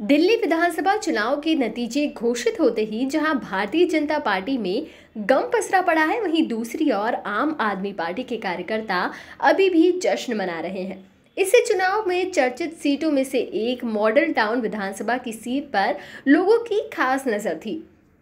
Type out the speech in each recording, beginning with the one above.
दिल्ली विधानसभा चुनाव के नतीजे घोषित होते ही जहां भारतीय जनता पार्टी में गम पसरा पड़ा है, वहीं दूसरी ओर आम आदमी पार्टी के कार्यकर्ता अभी भी जश्न मना रहे हैं। इससे चुनाव में चर्चित सीटों में से एक मॉडल टाउन विधानसभा की सीट पर लोगों की खास नजर थी।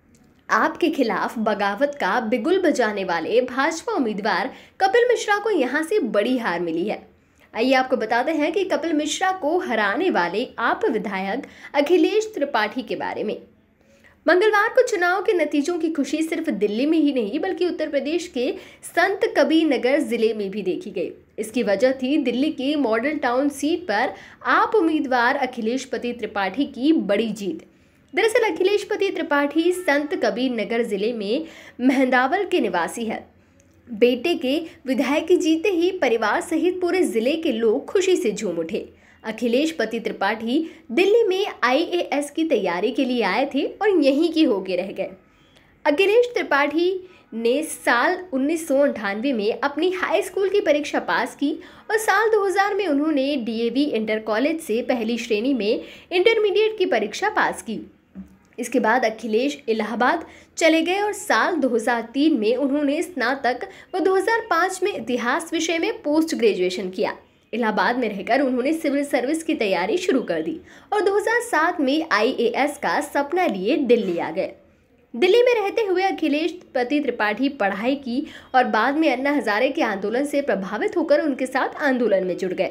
आप के खिलाफ बगावत का बिगुल बजाने वाले भाजपा उम्मीदवार कपिल मिश्रा को यहां से बड़ी हार मिली है। आइए आपको बताते हैं कि कपिल मिश्रा को हराने वाले आप विधायक अखिलेश त्रिपाठी के बारे में। मंगलवार को चुनाव के नतीजों की खुशी सिर्फ दिल्ली में ही नहीं बल्कि उत्तर प्रदेश के संत कबीर नगर जिले में भी देखी गई। इसकी वजह थी दिल्ली की मॉडल टाउन सीट पर आप उम्मीदवार अखिलेश पति त्रिपाठी की बड़ी जीत। दरअसल अखिलेश पति त्रिपाठी संत कबीर नगर जिले में मेहंदावल के निवासी है। बेटे के विधायक की जीते ही परिवार सहित पूरे जिले के लोग खुशी से झूम उठे। अखिलेश पति त्रिपाठी दिल्ली में आईएएस की तैयारी के लिए आए थे और यहीं की होके रह गए। अखिलेश त्रिपाठी ने साल 1998 में अपनी हाई स्कूल की परीक्षा पास की और साल 2000 में उन्होंने डीएवी इंटर कॉलेज से पहली श्रेणी में इंटरमीडिएट की परीक्षा पास की। इसके बाद अखिलेश इलाहाबाद चले गए और साल 2003 में उन्होंने स्नातक व 2005 में इतिहास विषय में पोस्ट ग्रेजुएशन किया। इलाहाबाद में रहकर उन्होंने सिविल सर्विस की तैयारी शुरू कर दी और 2007 में आईएएस का सपना लिए दिल्ली आ गए। दिल्ली में रहते हुए अखिलेश पति त्रिपाठी पढ़ाई की और बाद में अन्ना हजारे के आंदोलन से प्रभावित होकर उनके साथ आंदोलन में जुड़ गए।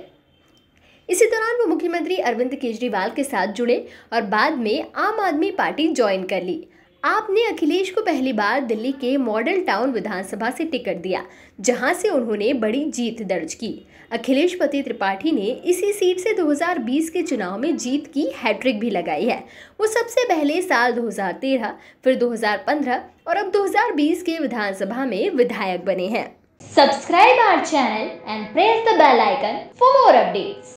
इसी दौरान वो मुख्यमंत्री अरविंद केजरीवाल के साथ जुड़े और बाद में आम आदमी पार्टी ज्वाइन कर ली। आपने अखिलेश को पहली बार दिल्ली के मॉडल टाउन विधानसभा से टिकट दिया, जहां से उन्होंने बड़ी जीत दर्ज की। अखिलेश पति त्रिपाठी ने इसी सीट से 2020 के चुनाव में जीत की हैट्रिक भी लगाई है। वो सबसे पहले साल 2013, फिर 2015 और अब 2020 के विधानसभा में विधायक बने हैं। Subscribe our channel and press the bell icon for more updates.